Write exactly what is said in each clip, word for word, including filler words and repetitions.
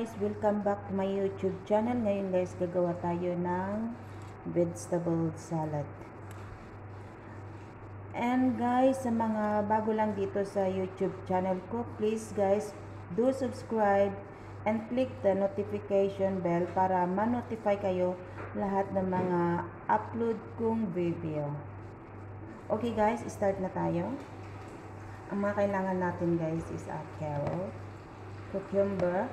guys, welcome back to my YouTube channel. Ngayon guys, gagawa tayo ng vegetable salad. And guys, sa mga bago lang dito sa YouTube channel ko, please guys, do subscribe and click the notification bell para ma-notify kayo lahat ng mga upload kong video. Okay guys, start na tayo. Ang mga kailangan natin guys is a carrot, cucumber,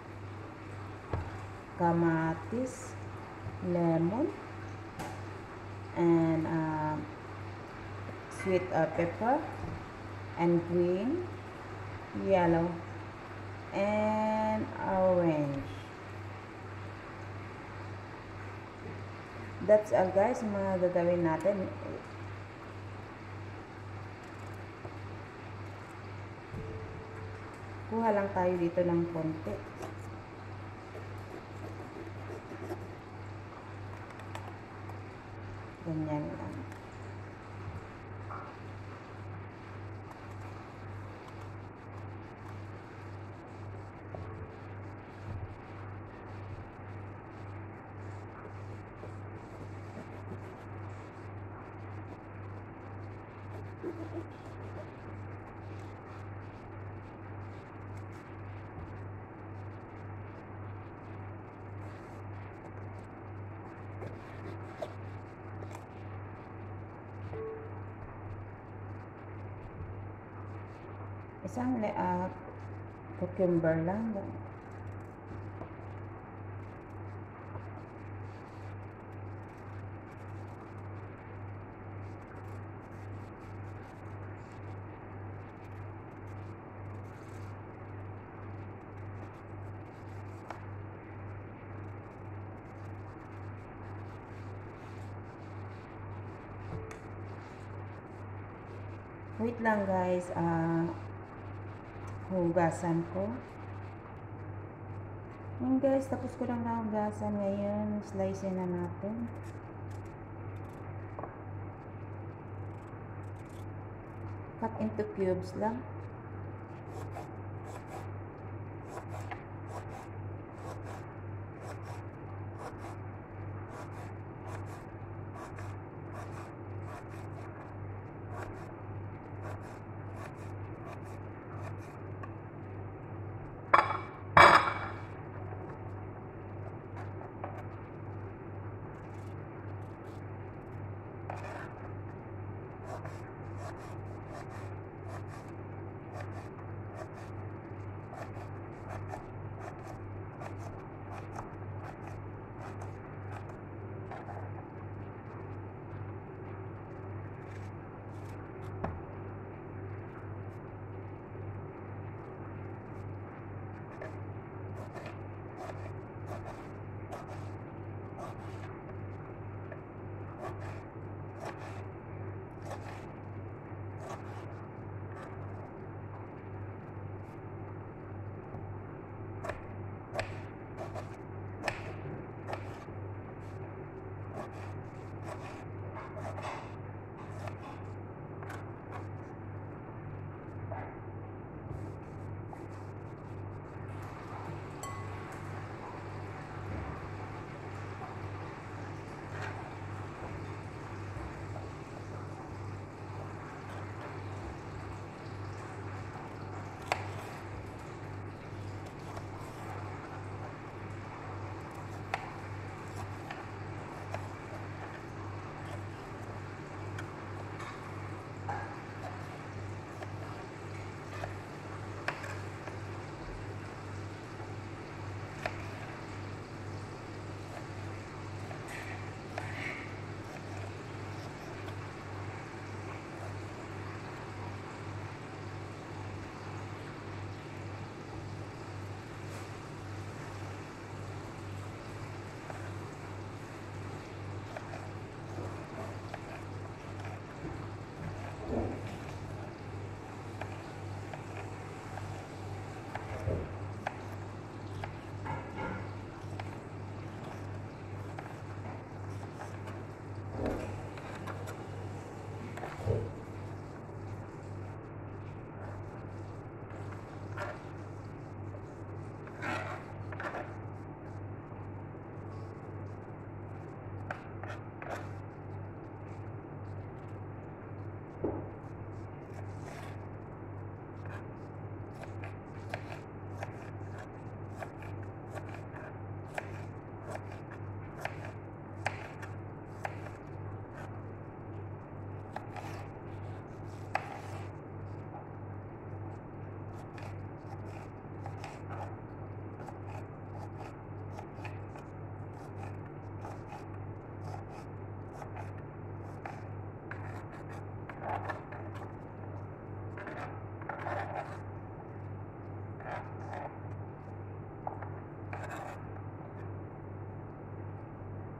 kamatis, lemon, and uh, sweet uh, pepper, and green, yellow, and orange. That's all guys, mga gagawin natin. Kuha lang tayo dito ng konti. Ganyan lang. Isang uh, cucumber lang. Wait lang guys, ah uh, hugasan ko. Yan guys, tapos ko lang nahugasan. Ngayon, slice na natin. Cut into cubes lang.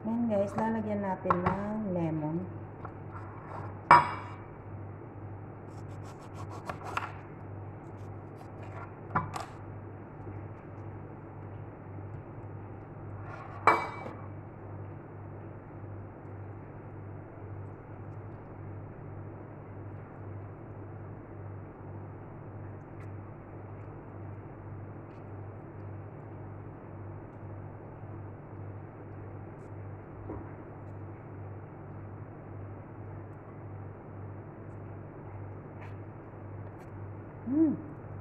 Ngayon guys, lalagyan natin ng lemon. Hmm.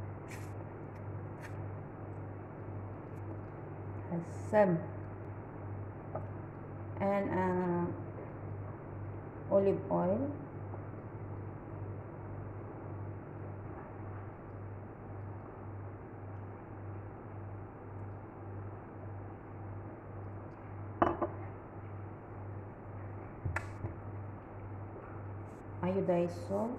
Asam. And uh, olive oil. Iodized salt.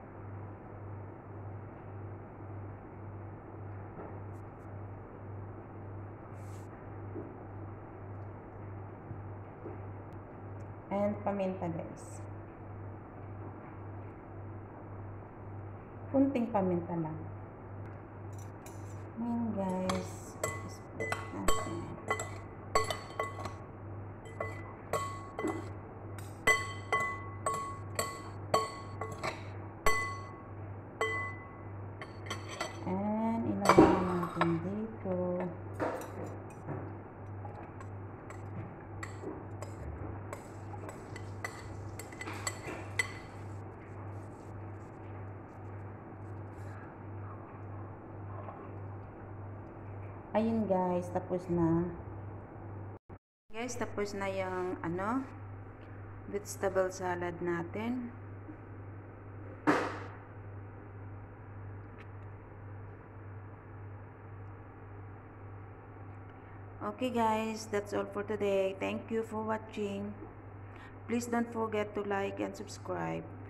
And paminta guys. Kunting paminta lang. Ngayon guys, split natin. And ilagay natin dito. Ayun guys, tapos na. Guys, tapos na yung ano, vegetable salad natin. Okay guys, that's all for today. Thank you for watching. Please don't forget to like and subscribe.